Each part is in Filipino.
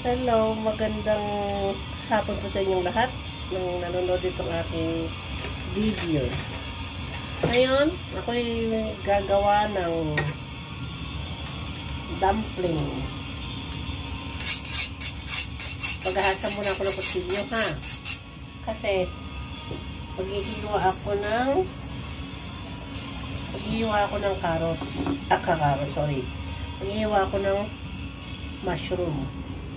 Hello, magandang hapon po sa inyong lahat nung nanonood itong aking video. Ngayon, ako'y gagawa ng dumpling. Paghahasa muna ako ng kutsilyo, ha? Kasi maghihiwa ako ng carrot. Maghihiwa ako ng mushroom.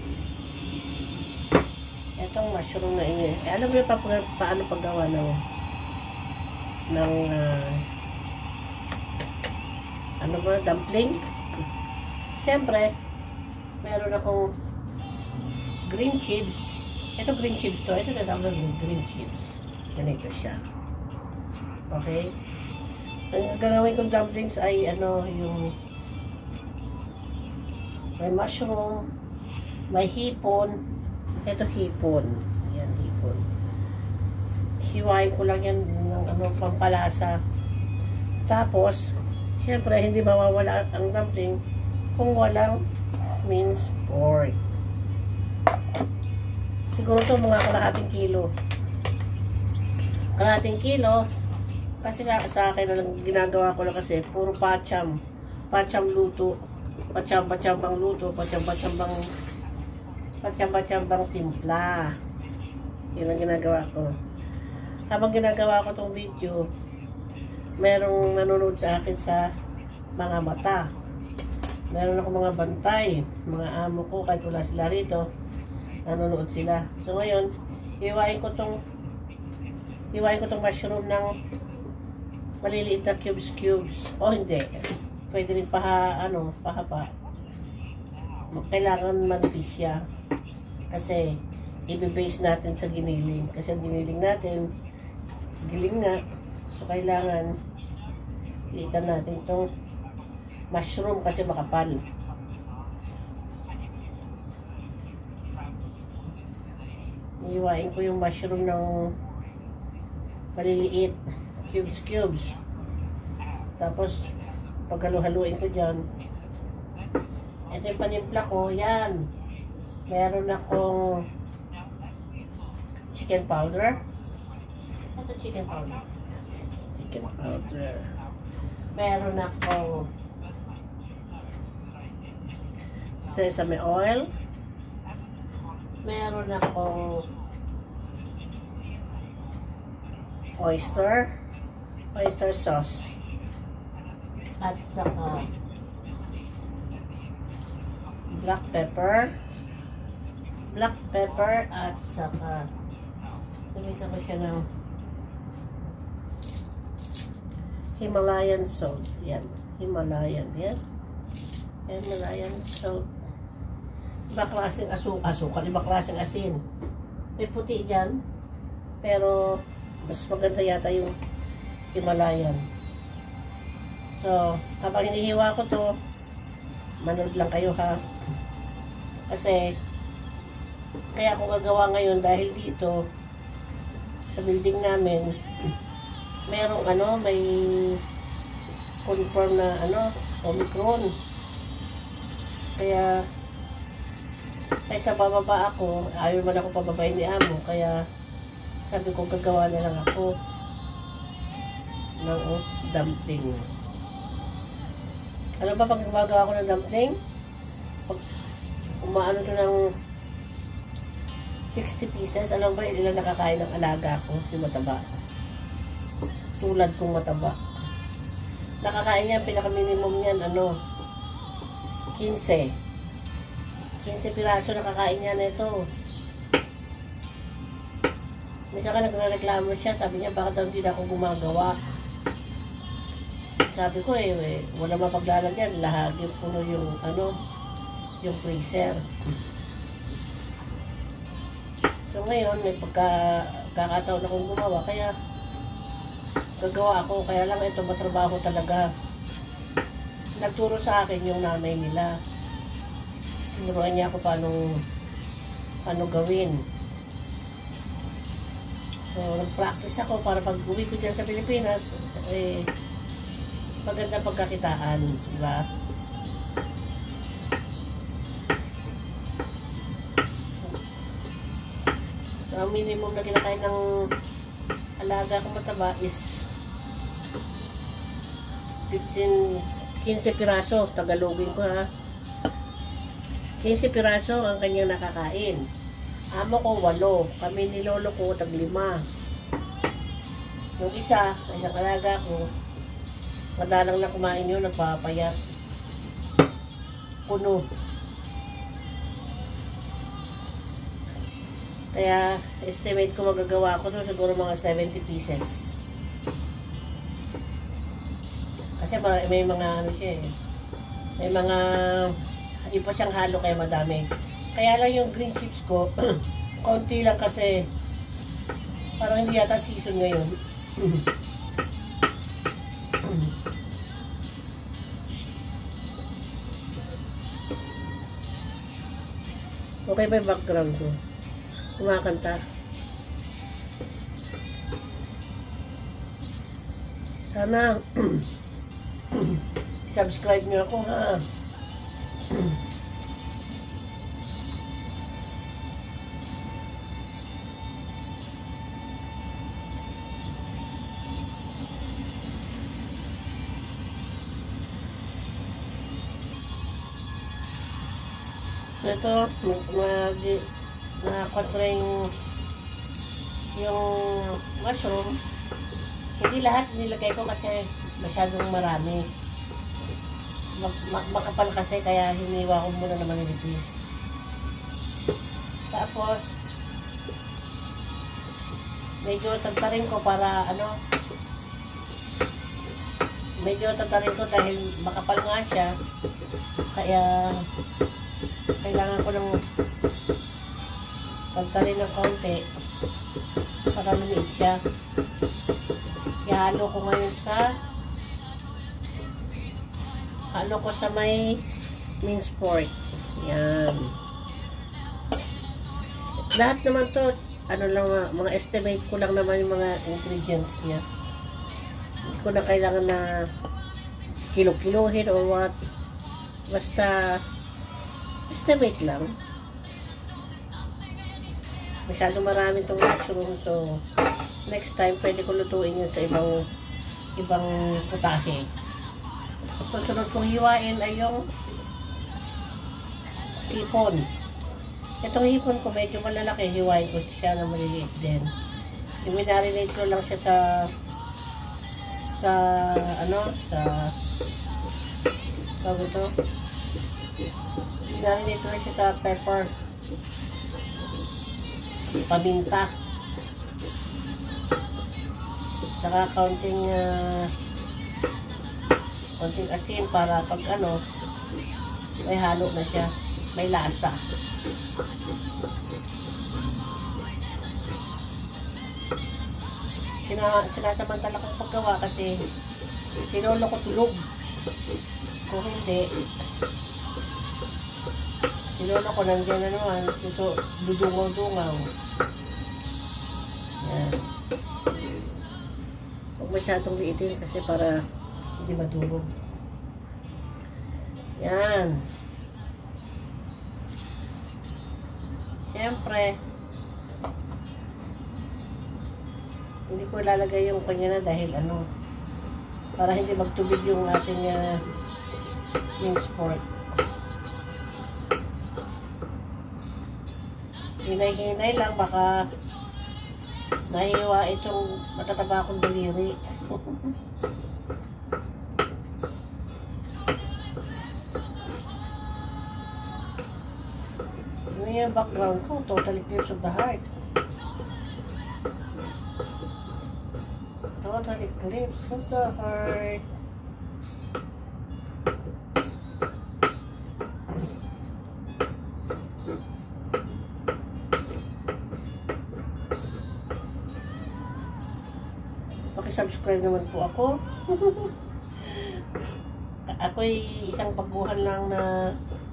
Itong mushroom na ini. Alam mo paano paggawa ng dumpling? Siyempre, meron akong green chips. Ito green chips to. Ito na tawag ng green chips. Ganito siya. Okay? Ang gagawin kong dumplings ay yung may mushroom, may hipon. Ito hipon. Yan, hipon. Hiwain ko lang yan ng pampalasa. Tapos, syempre, hindi mawawala ang dumpling kung walang minced pork. Siguro ito mga kalahating kilo. Kalahating kilo, kasi sa akin lang ginagawa ko lang kasi puro pacham luto. Pachambang luto, pachambang timpla. Yun ang ginagawa ko. Habang ginagawa ko tong video, merong nanonood sa akin sa mga mata. Meron ako mga bantay, mga amo ko, kahit wala sila rito, nanonood sila. So ngayon, hiwain ko tong mushroom ng maliliit na cubes. O hindi. Pwede rin pahaba. Kailangan manipis siya. Kasi, i-base natin sa giniling. Kasi ang giniling natin, giling nga. So, kailangan liitan natin itong mushroom kasi makapal. Iiwain ko yung mushroom ng maliliit. Cubes. Tapos, paghalu-haluin ko dyan. Ito yung panimpla ko. Yan. Meron akong chicken powder. Ito chicken powder. Meron akong sesame oil. Meron akong oyster sauce. At saka black pepper at saka gamitan ko siya ng Himalayan salt. Yan. Himalayan salt. Iba klaseng asukal, iba klaseng asin. May puti dyan, pero mas maganda yata yung Himalayan. So, habang hinihiwa ko to, manood lang kayo, ha? Kasi, kaya ako gagawa ngayon dahil dito, sa building namin, merong may confirm na Omicron. Kaya sa bababa ako, ayaw man ako pababayin ni amo, kaya sabi ko gagawa na lang ako ng dumpling. Ano ba pag gumagawa ko ng dumpling? Pag umaano to ng 60 pieces, alam ba ilan nakakain ng alaga ko, yung mataba. Tulad kong mataba. Nakakain niya, pinaka-minimum niyan, 15 piraso nakakain niya na ito. Minsan ka nagreklamo siya, sabi niya, bakit daw hindi na ako gumagawa? Sabi ko wala mapaglalagyan, lahagi puno yung yung freezer. So ngayon may pagkakataon akong gumawa, kaya gagawa ako. Kaya lang ito matrabaho talaga. Nagturo sa akin yung nanay nila. Tinuruan niya ako paano gawin. So nag-practice ako para pag uwi ko dyan sa Pilipinas, maganda pagkakitaan, di ba? ang minimum na kinakain ng alaga kong mataba is 15 piraso. Tagalogin ko ha. 15 piraso ang kanyang nakakain. Amo ko 8. Kami ni lolo ko tag 5. Yung isa, isang alaga ko, madalang na kumain yun, nagpapayat. Puno. Kaya, estimate ko magagawa ko doon siguro mga 70 pieces. Kasi may mga ano siya eh. May mga, hindi pa siyang halo kaya madami. Kaya lang yung green chips ko, konti lang kasi parang hindi yata season ngayon. Okay ba yung background ko? Kumakanta. Sana subscribe niyo ako ha. So ito, nakakontra yung mushroom. Hindi lahat nilagay ko kasi masyadong marami. Makapal kasi kaya hiniwa ko muna na manilipis. Tapos, medyo tagtarin ko para ano, medyo tagtarin ko dahil makapal nga siya. Kaya, kailangan ko ng tagtarin ng kaunti para lumiit siya. Ihalo ko ngayon sa may minced pork. Yan. Lahat naman to, ano lang, mga estimate ko lang naman yung mga ingredients niya. Hindi ko na kailangan na kilo-kilohin or what. Basta estimate lang. Masyado marami itong mushroom, so next time pwede ko lutuin yun sa ibang putahe. Susunod kong hiwain ay yung hipon. Itong hipon ko medyo malalaki, hiwain ko siya na maliliit din. I-marinate ko lang siya sa tawag ito, i-marinate ko lang siya sa pepper, paminta, saka kaunting asin para pag ano, may halo na siya, may lasa. Sinasamantala kong paggawa kasi sinolo ko tulog. Kung hindi, sinolo ko nandiyan na naman, dudungaw-dungaw. Yan. Huwag masyadong liitin kasi para hindi madurog. Yan. Siyempre, hindi ko ilalagay yung kanya na dahil ano, para hindi magtubig yung ating minced pork. Hinay-hinay lang, baka nahiwa itong matataba akong daliri. Ano yung background ko? Totally Eclipse of the Heart. Total Eclipse of the Heart. Subscribe naman po ako. Ako'y isang baguhan lang na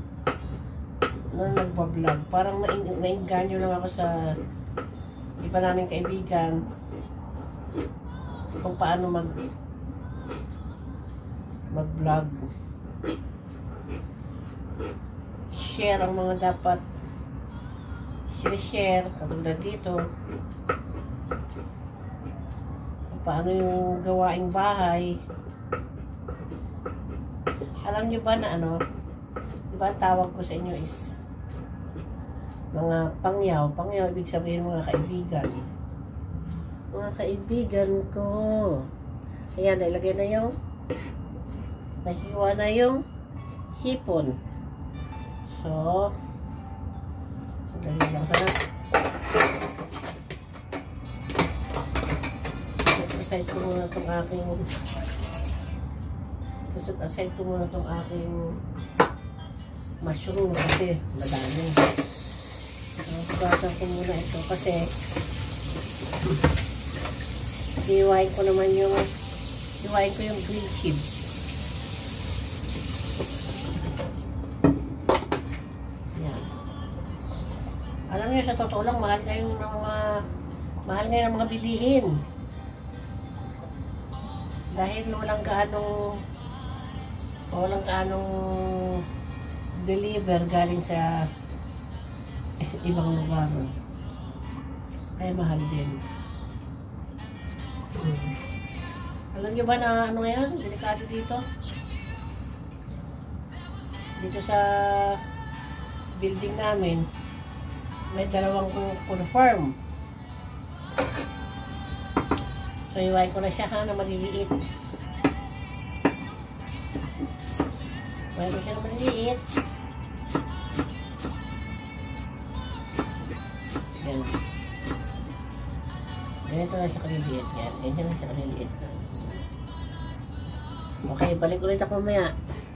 nagbablog. Parang nainganyo lang ako sa iba naming kaibigan kung paano mag-vlog. Share ang mga dapat sinishare, katulad dito. Paano yung gawaing bahay. Alam nyo ba na ano, diba ang tawag ko sa inyo is mga pangyaw. Pangyaw, ibig sabihin mga kaibigan. Mga kaibigan ko. Ayan, nailagay na yung nahiwa na yung hipon. So, dali lang ha. Set aside ko muna itong aking mushroom kasi madami. Pagkatan ko muna ito kasi hiwain ko yung green chips. Yan. Alam niyo, sa totoo lang, mahal ngayon ng mga bilihin. Dahil walang gaanong deliver galing sa ibang lugar. Kaya mahal din. Alam nyo ba na ano ngayon? Delikado dito. Dito sa building namin, may dalawang confirm. So, iwain ko na siya ha, na maliliit. Iwain ko siya na maliliit. Yan. Ganito na siya kaliliit. Yan. Ganyan na siya kaliliit. Okay, balik ulit ako mamaya.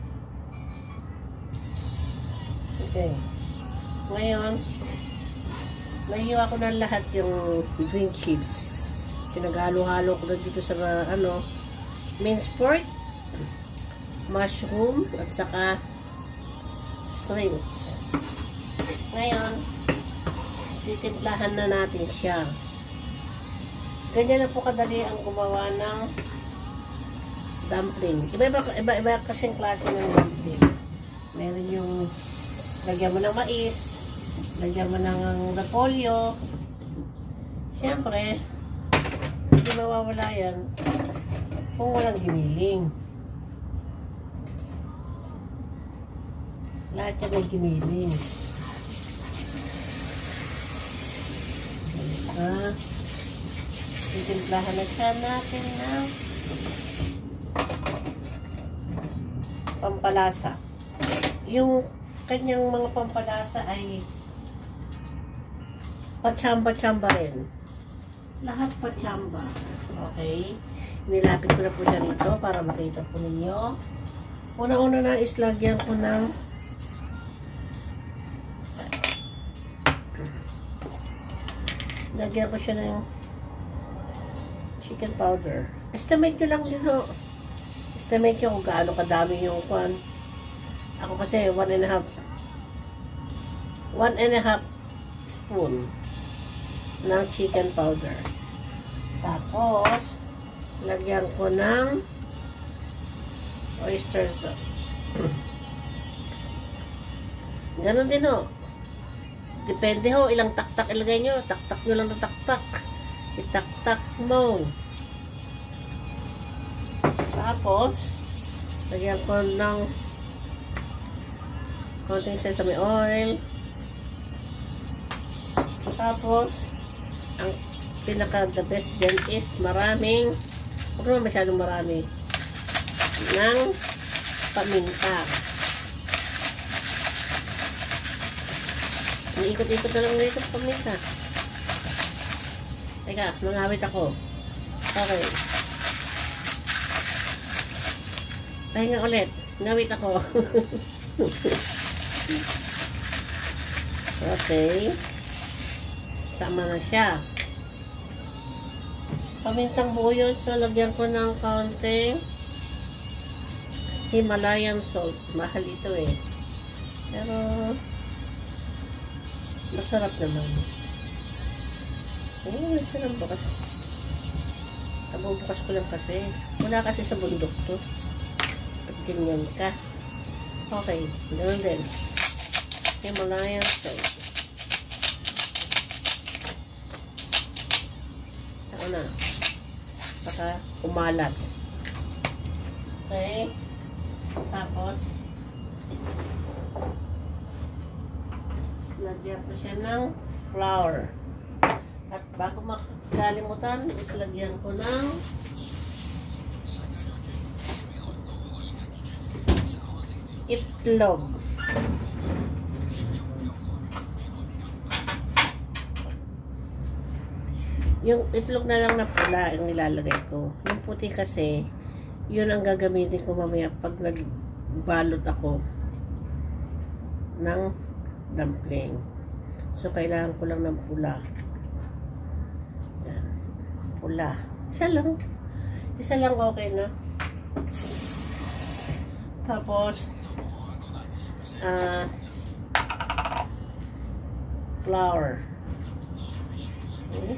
Okay. Ngayon, nahiwa ko na lahat yung green chips. Pinaghalo-halo ko na dito sa minced pork, mushroom, at saka shrimps. Ngayon, titimplahan na natin siya. Ganyan na po kadali ang gumawa ng dumpling. Iba-iba kasing klase ng dumpling. Meron yung lagyan mo ng mais, lagyan mo ng repolyo. Siyempre, hindi mawawala yan kung walang giniling. Lahat yan ay giniling. Titimplahan na siya natin ng pampalasa. Yung kanyang mga pampalasa ay patsamba-tsamba rin. Lahat patsamba. Okay? Nilapit ko na po siya rito para makita po ninyo. Una-una na is lagyan ko ng siya ng chicken powder. Estimate nyo lang dito. Estimate nyo kung gaano kadami yung kwan. Ako kasi 1.5 spoon ng chicken powder. Tapos, lagyan ko ng oyster sauce. Ganon din ho. Depende ho, ilang taktak ilagay nyo. Taktak nyo lang ng taktak. Itaktak mo. Tapos, lagyan ko ng konting sesame oil. Tapos, ang pinaka the best dyan is maraming, huwag naman masyadong marami, ng paminta. Iikot-ikot na lang dito sa paminta. Teka, nangawit ako. Okay. Pahinga ulit. Ngawit ako. Okay. Tama na siya. Pamintang buyo, so lagyan ko ng kaunting Himalayan salt. Mahal ito eh. Pero masarap naman. Ayun, masarap bukas. Bukas ko lang kasi. Wala kasi sa bundok to. At ganyan ka. Okay, ganoon din. Himalayan salt. muna. Baka umalat. Okay. Tapos, lagyan ko siya ng flour. At bago makalimutan, islagyan ko ng itlog. Yung itlog na lang na pula ang nilalagay ko. Yung puti kasi, yun ang gagamitin ko mamaya pag nagbalot ako ng dumpling. So, kailangan ko lang ng pula. Yan. Pula. Isa lang. Isa lang okay na. Tapos, flour. See?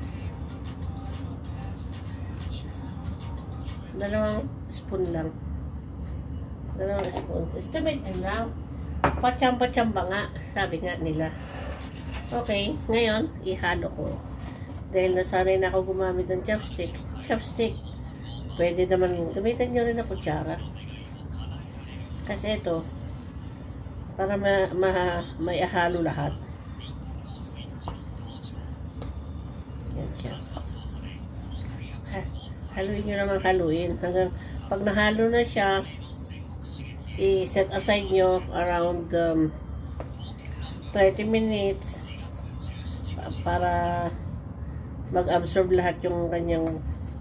Dalawang spoon lang. Dalawang spoon. Estimate lang. Patsamba-tsamba nga. Sabi nga nila. Okay. Ngayon, ihalo ko. Dahil nasanay na ako gumamit ng chopstick. Chopstick. Pwede naman gamitin nyo rin na kutsara. Kasi ito, para may ahalo lahat. Yan siya. Haluin nyo naman haluin. Hanggang pag nahalo na siya, i-set aside nyo around 30 minutes para mag-absorb lahat yung kanyang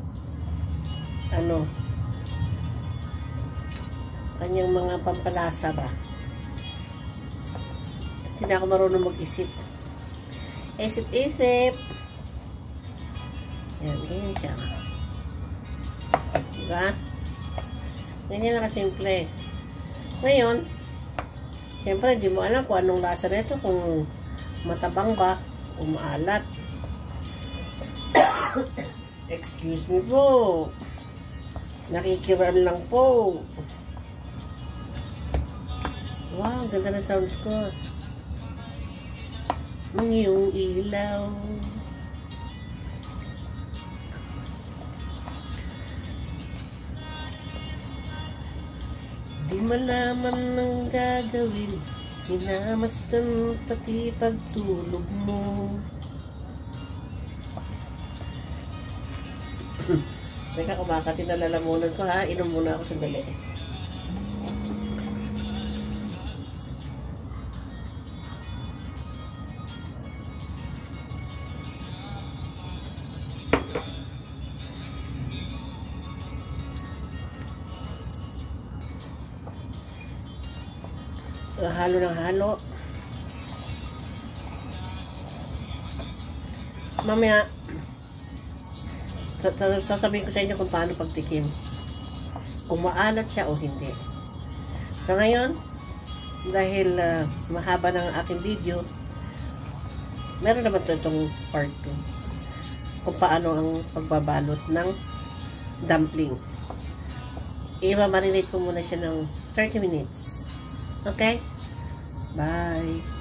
kanyang mga pampalasa ba. Hindi na ako marunong mag-isip. Isip-isip. Yan, ganyan siya. Diba? Ganyan na kasimple. Ngayon, siyempre, hindi mo alam kung anong lasa nito, kung matabang ba, o maalat. Excuse me po. Nakikiran lang po. Wow, ganda na sounds ko. Ang iyong ilaw. Di malaman ng gagawin, hinamasdan pati pagtulog mo. Teka, kumakati na lalamunan ko ha. Inom muna ako sandali. Halo ng halo. Mamaya sasabihin ko sa inyo kung paano pagtikim, kung maalat siya o hindi. So ngayon, dahil mahaba ng aking video, meron naman itong part 2 kung paano ang pagbabalot ng dumpling. I-marinate ko muna siya ng 30 minutes. Okay? Bye!